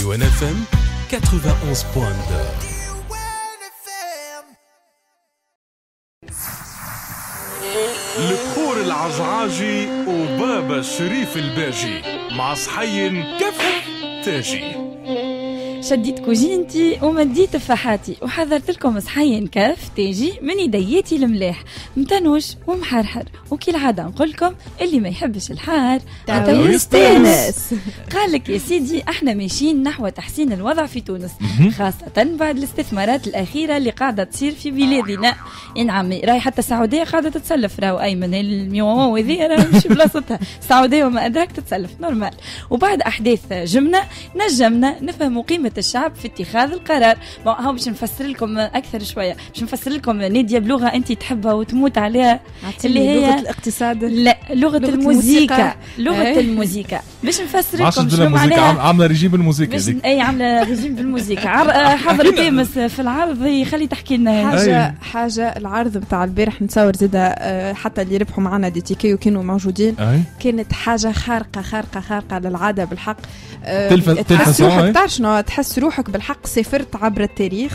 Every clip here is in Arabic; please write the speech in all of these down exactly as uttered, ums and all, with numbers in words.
ديوان اف ام ثمانية وتسعين فاصلة اثنين. البخور العجعاجي وبابا الشريف الباجي مع صحين كف تاجي. شديت كوجينتي ومديت تفاحاتي وحضرت لكم صحين كاف تاجي من يديتي الملاح متنوش ومحرحر، وكي العاده نقول لكم اللي ما يحبش الحار حتى يستانس. قال لك يا سيدي احنا ماشيين نحو تحسين الوضع في تونس، خاصه بعد الاستثمارات الاخيره اللي قاعده تصير في بلادنا. نعم راي حتى السعوديه قاعده تتسلف، راهو ايمن الميوان وذي راه مش بلاصتها، السعوديه وما ادراك تتسلف نورمال. وبعد احداث جمنا نجمنا نفهم قيمه الشعب في اتخاذ القرار. هاو باش نفسر لكم اكثر شويه، باش نفسر لكم ناديه بلغه انت تحبها وتموت عليها، اللي هي لغه الاقتصاد، لا لغه, لغة الموسيقى، لغه أي. الموسيقى. باش نفسر لكم شنو معناها. عامله ريجيم بالموسيقى ديك، اي عامله ريجيم بالموسيقى. حضر تيمس في العرض يخلي تحكي لنا حاجه حاجه. العرض نتاع البارح نتصور زاده حتى اللي ربحوا معنا دي تيكي وكانوا موجودين أي. كانت حاجه خارقه خارقه خارقه للعاده بالحق. تحس روحك تعرف شنو، تحس روحك بالحق سافرت عبر التاريخ.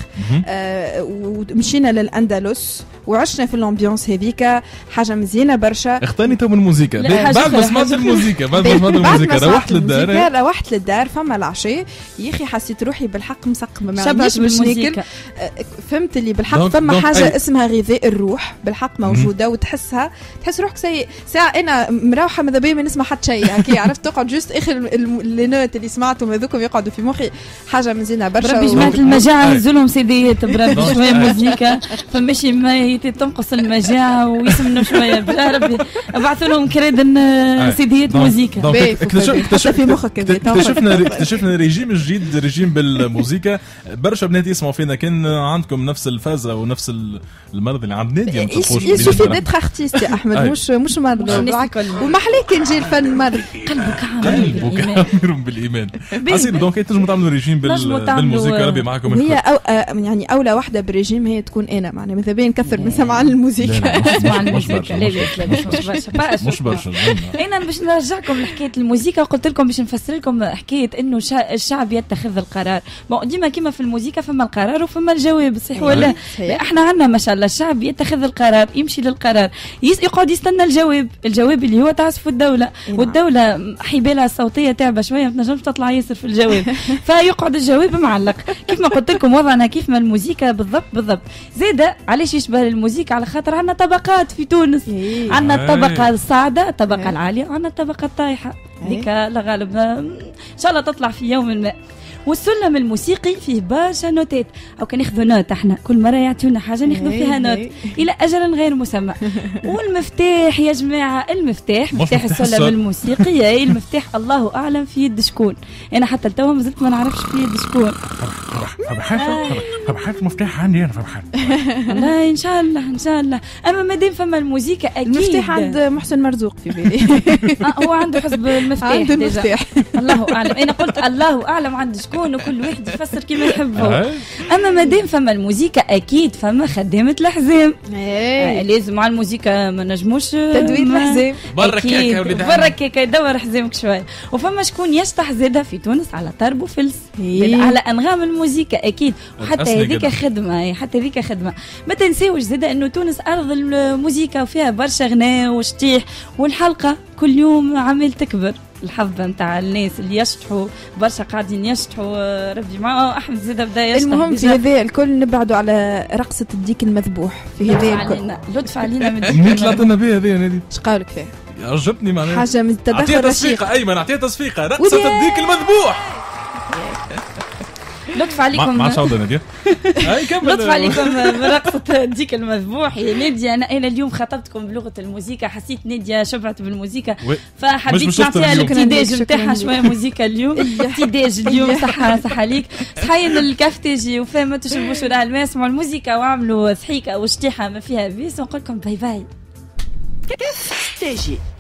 آه ومشينا للأندلس وعشنا في الامبيونس هذيك، حاجه مزيانه برشا. اختاني تو من الموسيقى بعد ما سمعت الموسيقى بعد ما سمعت الموسيقى روحت للدار روحت للدار فما العشاء يا اخي حسيت روحي بالحق مسقمه ما عنديش بالموسيقى. فهمت اللي بالحق فما حاجه أي. اسمها غذاء الروح بالحق موجوده مم. وتحسها تحس روحك سي ساعه انا مروحه ماذا بيا ما نسمع حتى شيء هكي عرفت، تقعد جوست اخر لي نوت اللي سمعتهم هذوكم يقعدوا في مخي، حاجه مزيانه برشا. بربي جماعه المجاعه نزلهم سيديات بربي شويه موسيقى فماشي ما تنقص المجاعه ويسمنوا شويه بلا ربي ابعثوا لهم كريدن سيديات موسيقى. اكتشفنا في مخك اكتشفنا اكتشفنا ريجيم جديد، ريجيم بالموسيقى. برشا بنات يسمعوا فينا، كان عندكم نفس الفازه ونفس المرض اللي عند ناديه ما تلقوش يسوفي ديتر ارتيست يا احمد، مش مش مرض ومحلي كان جي الفن مرض قلبك عامر بالايمان. حسيت دونك تنجموا تعملوا ريجيم بالموسيقى. ربي معكم. هي أو يعني اولى واحده بريجيم هي تكون انا معناها ماذا بين نكثر من سمع الموسيقى. نسمع الموسيقى لا لا مش برشا مش برشا. انا باش نرجعكم لحكايه الموسيقى، وقلت لكم باش نفسر لكم حكايه انه الشعب يتخذ القرار. ديما كيما في الموسيقى فما القرار وفما الجواب، صحيح ولا؟ احنا عندنا ما شاء الله الشعب يتخذ القرار، يمشي للقرار، يقعد يستنى الجواب، الجواب اللي هو تعزف الدوله، والدوله حبالها الصوتيه تعبه شويه ما تنجمش تطلع ياسر في الجواب فيقعد الجواب معلق. كيف ما قلت لكم وضعنا كيف ما الموسيقى بالضبط بالضبط. زيادة علاش يشبه الموسيقى؟ على خاطر عندنا طبقات في تونس، عندنا الطبقه الصاعده، الطبقه العاليه، وعندنا الطبقه الطايحه. هذيك لا غالب ان شاء الله تطلع في يوم ما. والسلم الموسيقي فيه برشا نوتات، او كان ناخذوا نوت احنا كل مره يعطيونا حاجه ناخذوا فيها نوت الى اجل غير مسمى. والمفتاح يا جماعه، المفتاح مفتاح السلم الموسيقي، اي المفتاح الله اعلم في يد شكون. انا حتى لتوا مازلت ما نعرفش في يد شكون. فرحان المفتاح عندي انا فرحان والله. ان شاء الله ان شاء الله. اما مادام فما الموسيقى اكيد المفتاح عند محسن مرزوق في بالي. هو عنده حسب المفتاح، عنده المفتاح الله اعلم. انا قلت الله اعلم عند شكون وكل واحد يفسر كيما يحبه. اما مادام فما الموسيقى اكيد فما خدامه الحزام. آه لازم مع الموسيقى ما نجموش تدوير الحزام. برك يا ولد برك يا يدور حزامك شويه. وفما شكون يشطح زاده في تونس على طرب وفلس على انغام الموسيقى اكيد. وحتى هذيك خدمه، حتى هذيك خدمه. ما تنساوش زاده انه تونس ارض الموسيقى وفيها برشا غناء وشطيح، والحلقه كل يوم عمال تكبر. الحظ نتاع الناس اللي يشطحوا برشا قاعدين يشطحوا، ربي معه. احمد زاده بدا يشطح. المهم في هذا الكل نبعدوا على رقصه الديك المذبوح في هذا الكل. لطف علينا من الديك. طلعتنا بها هذه نادي. ايش قالك فيها؟ عجبتني معناها حاجه من التدخل. اعطيها تصفيقه ايمن، اعطيها تصفيقه. رقصه الديك المذبوح. لطف عليكم ما عادش ناديه. اي كمل. لطف عليكم برقصه ديك المذبوح يا ناديه. انا انا اليوم خاطبتكم بلغه الموسيقى، حسيت ناديه شبعت بالموسيقى فحبيت نعطيها الابتداج نتاعها شويه موسيقى اليوم. ابتداج اليوم صحه صحه ليك. صحيين الكافتاجي وفما تشربوا شورى الماء، اسمعوا الموسيقى وعملوا ضحيكه وشطيحه ما فيها بيس، ونقول لكم باي باي. كافتاجي.